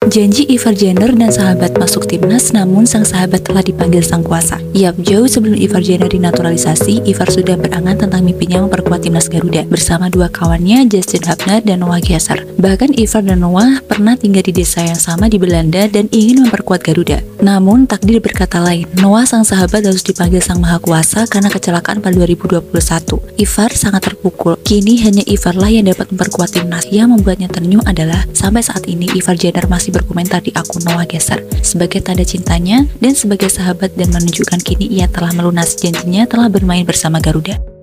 Janji Ivar Jenner dan sahabat masuk timnas, namun sang sahabat telah dipanggil sang kuasa. Yap, jauh sebelum Ivar Jenner dinaturalisasi, Ivar sudah berangan tentang mimpinya memperkuat timnas Garuda bersama dua kawannya Justin Hubner dan Noah Gesser. Bahkan Ivar dan Noah pernah tinggal di desa yang sama di Belanda dan ingin memperkuat Garuda. Namun takdir berkata lain, Noah sang sahabat harus dipanggil sang maha kuasa karena kecelakaan pada 2021. Ivar sangat terpukul. Kini hanya Ivar lah yang dapat memperkuat timnas. Yang membuatnya ternyuh adalah sampai saat ini Ivar Jenner masih berkomentar di akun Noah Gesser sebagai tanda cintanya dan sebagai sahabat dan menunjukkan kini ia telah melunasi janjinya telah bermain bersama Garuda.